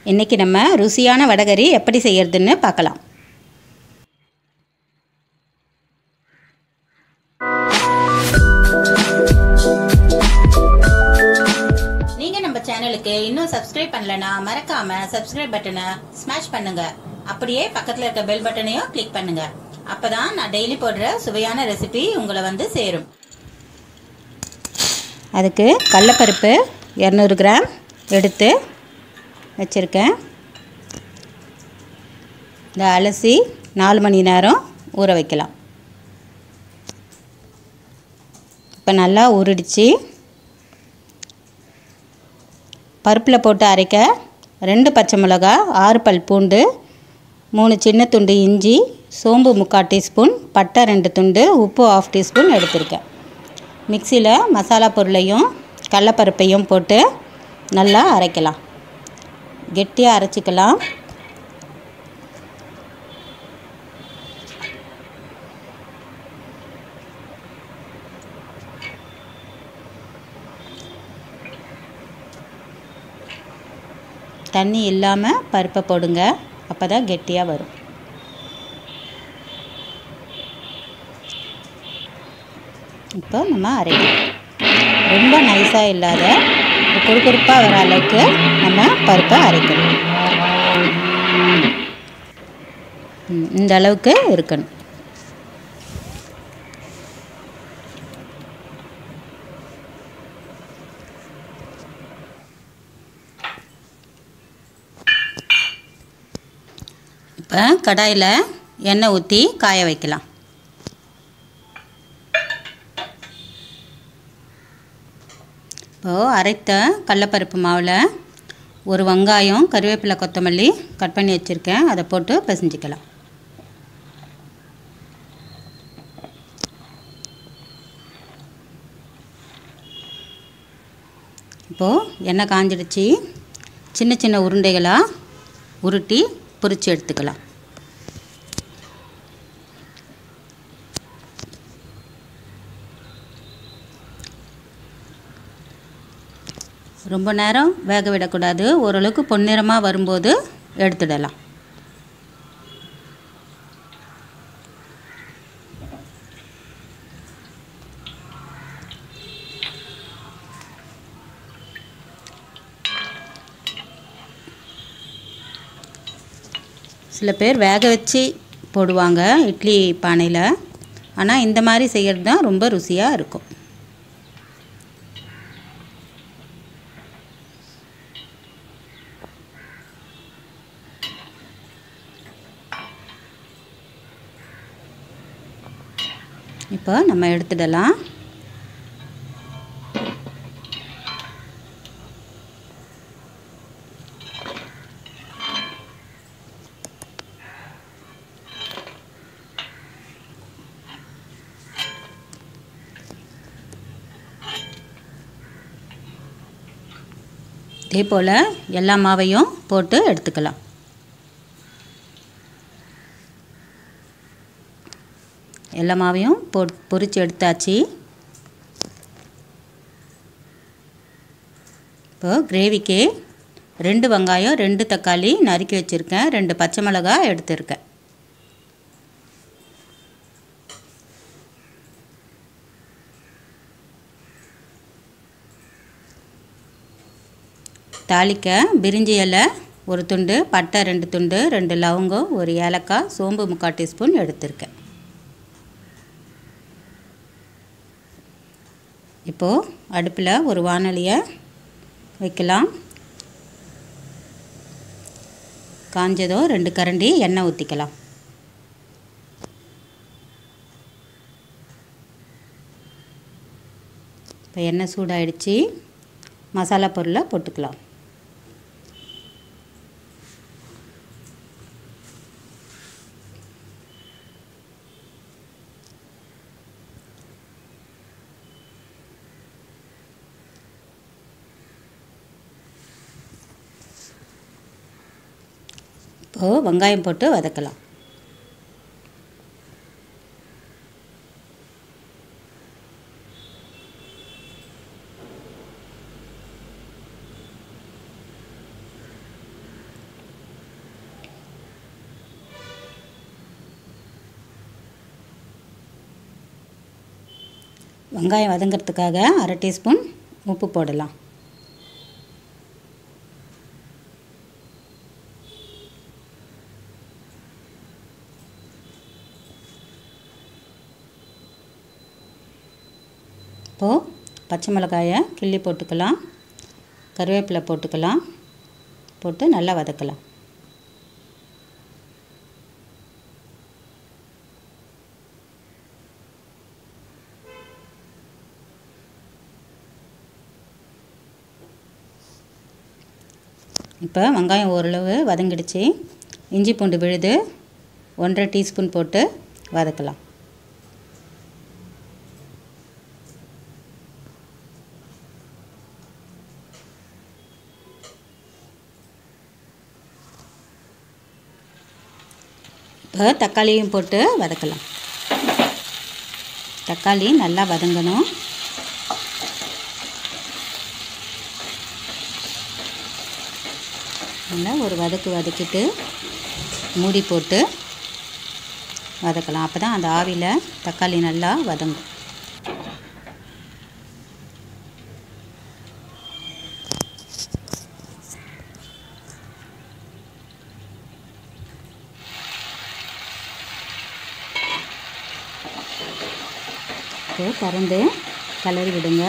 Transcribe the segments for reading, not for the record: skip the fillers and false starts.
இன்றைக்கி நம்ம ருசியான வடகறி எப்படி செய்யறதுன்னு பார்க்கலாம். நீங்கள் நம்ம சேனலுக்கு இன்னும் சப்ஸ்கிரைப் பண்ணலன்னா மறக்காமல் சப்ஸ்கிரைப் பட்டனை ஸ்மாஷ் பண்ணுங்க. அப்படியே பக்கத்தில் இருக்க பெல் பட்டனையும் கிளிக் பண்ணுங்க. அப்போ தான் நான் டெய்லி போடுற சுவையான ரெசிபி உங்களை வந்து சேரும். அதுக்கு கடலைப்பருப்பு 200 கிராம் எடுத்து வச்சுருக்கேன். இந்த அலசி 4 மணி நேரம் ஊற வைக்கலாம். இப்போ நல்லா ஊறிடுச்சு. பருப்பில் போட்டு அரைக்க 2 பச்சை மிளகா, 6 பல் பூண்டு, 3 சின்ன துண்டு இஞ்சி, சோம்பு 3/4 டீஸ்பூன், பட்டை 2 துண்டு, உப்பு 1/2 டீஸ்பூன் எடுத்திருக்கேன். மிக்சியில் மசாலா பொருளையும் கடலைப்பருப்பையும் போட்டு நல்லா அரைக்கலாம். கெட்டியாக அரைச்சிக்கலாம். தண்ணி இல்லாமல் பருப்பை போடுங்க, அப்போ தான் கெட்டியாக வரும். இப்போ நம்ம அரைக்கலாம். ரொம்ப நைஸாக இல்லாத குறுகுறுப்பாக வர அளவுக்கு நம்ம பருப்பை அரைக்கணும். இந்த அளவுக்கு இருக்கணும். இப்போ கடாயில் எண்ணெய் ஊற்றி காய வைக்கலாம். இப்போது அரைத்த கடலைப்பருப்பு மாவில் ஒரு வெங்காயம், கருவேப்பிலை, கொத்தமல்லி கட் பண்ணி வச்சுருக்கேன். அதை போட்டு பிசைஞ்சிக்கலாம். இப்போது எண்ணெய் காஞ்சிடுச்சு. சின்ன சின்ன உருண்டைகளாக உருட்டி பொரித்து எடுத்துக்கலாம். ரொம்ப நேரம் வேக விடக்கூடாது. ஓரளவுக்கு பொன்னிறமாக வரும்போது எடுத்துடலாம். சில பேர் வேக வச்சு போடுவாங்க இட்லி பானையில். ஆனால் இந்த மாதிரி செய்கிறது தான் ரொம்ப ருசியாக இருக்கும். இப்போ நம்ம எடுத்துடலாம். இதே போல் எல்லா மாவையும் போட்டு எடுத்துக்கலாம். எல்லா மாவையும் பொரித்து எடுத்தாச்சு. இப்போது கிரேவிக்கு 2 வெங்காயம், 2 தக்காளி நறுக்கி வச்சுருக்கேன். 2 பச்சை மிளகாய் எடுத்துருக்கேன். தாளிக்க பிரிஞ்சி இலை 1 துண்டு, பட்டை 2 துண்டு, 2 லவங்கம், 1 ஏலக்காய், சோம்பு 3/4 டீஸ்பூன் எடுத்திருக்கேன். இப்போது அடுப்பில் ஒரு வாணலியை வைக்கலாம். காஞ்சதோ 2 கரண்டி எண்ணெய் ஊற்றிக்கலாம். இப்போ எண்ணெய் சூடாயிடுச்சு. மசாலா பொருளை போட்டுக்கலாம். இப்போது வெங்காயம் போட்டு வதக்கலாம். வெங்காயம் வதங்கிறதுக்காக அரை டீஸ்பூன் உப்பு போடலாம். இப்போது பச்சை மிளகாயை கிள்ளி போட்டுக்கலாம், கருவேப்பிலை போட்டுக்கலாம், போட்டு நல்லா வதக்கலாம். இப்போ வெங்காயம் ஓரளவு வதங்கிடுச்சு. இஞ்சி பூண்டு விழுது 1.5 டீஸ்பூன் போட்டு வதக்கலாம். இப்போ தக்காளியும் போட்டு வதக்கலாம். தக்காளி நல்லா வதங்கணும். நல்லா ஒரு வதக்கிட்டு மூடி போட்டு வதக்கலாம். அப்போ தான் அந்த ஆவியில் தக்காளி நல்லா வதங்கும். இப்போ திறந்து கிளறி விடுங்க.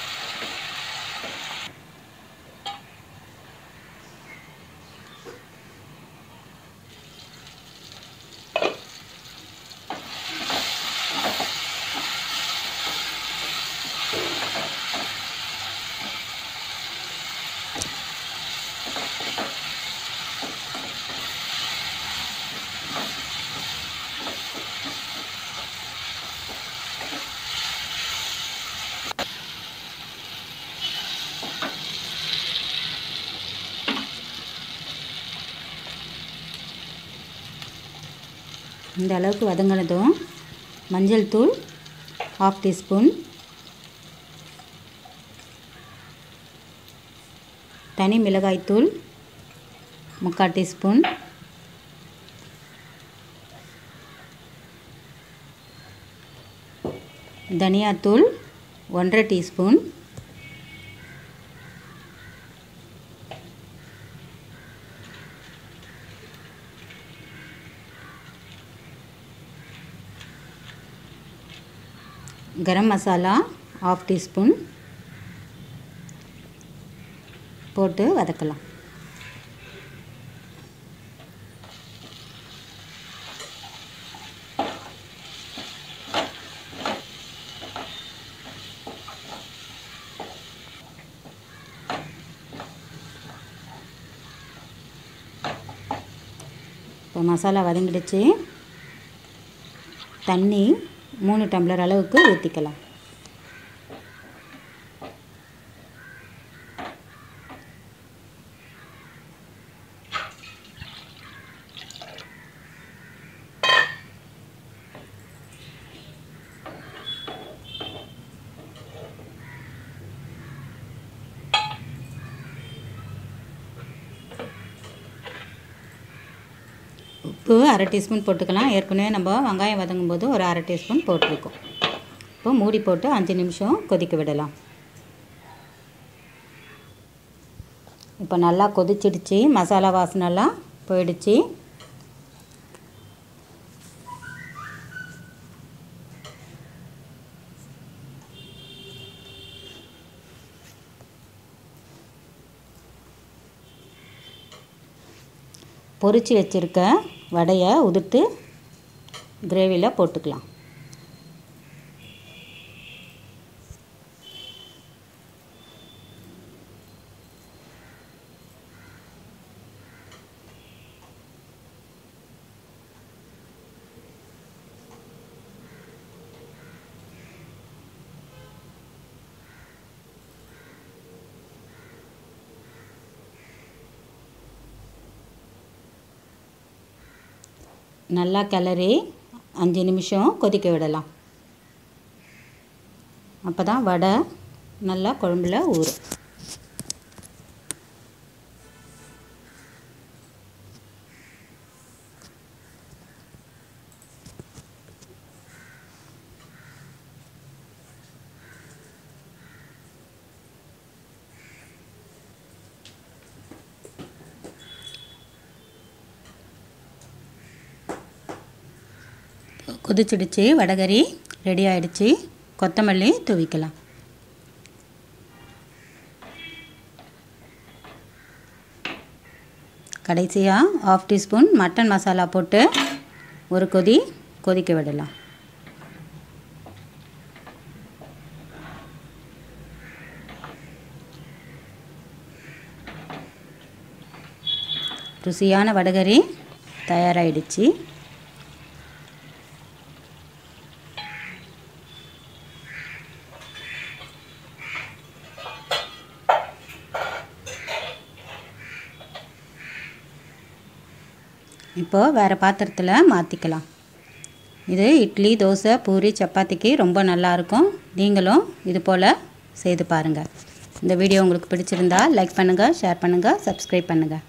இந்த அளவுக்கு வதங்கினதும் மஞ்சள் தூள் 1/2 டீஸ்பூன், தனி மிளகாய் தூள் 3/4 டீஸ்பூன், தனியாத்தூள் 1.5 டீஸ்பூன், கரம் மசாலா 1/2 டீஸ்பூன் போட்டு வதக்கலாம். இப்போ மசாலா வதங்கிடுச்சு. தண்ணி 3 டம்ளர் அளவுக்கு ஊற்றிக்கலாம். உப்பு அரை டீஸ்பூன் போட்டுக்கலாம். ஏற்கனவே நம்ம வெங்காயம் வதங்கும் போது ஒரு அரை டீஸ்பூன் போட்டிருக்கோம். இப்போ மூடி போட்டு 5 நிமிஷம் கொதிக்க விடலாம். இப்போ நல்லா கொதிச்சிடுச்சு, மசாலா வாசனைலாம் போயிடுச்சு. பொரிச்சு வச்சுருக்க வடையை உதிர்த்து கிரேவியில் போட்டுக்கலாம். நல்லா கிளறி 5 நிமிஷம் கொதிக்க விடலாம். அப்போ தான் வடை நல்லா குழம்புல ஊறும். கொதிச்சிடுச்சு, வடகறி ரெடி ஆயிடுச்சு. கொத்தமல்லி தூவிக்கலாம். கடைசியாக 1/2 டீஸ்பூன் மட்டன் மசாலா போட்டு ஒரு கொதிக்க விடலாம். ருசியான வடகறி தயாராகிடுச்சு. இப்போது வேறு பாத்திரத்தில் மாற்றிக்கலாம். இது இட்லி, தோசை, பூரி, சப்பாத்திக்கு ரொம்ப நல்லாயிருக்கும். நீங்களும் இது போல் செய்து பாருங்கள். இந்த வீடியோ உங்களுக்கு பிடிச்சிருந்தா லைக் பண்ணுங்கள், ஷேர் பண்ணுங்கள், சப்ஸ்கிரைப் பண்ணுங்கள்.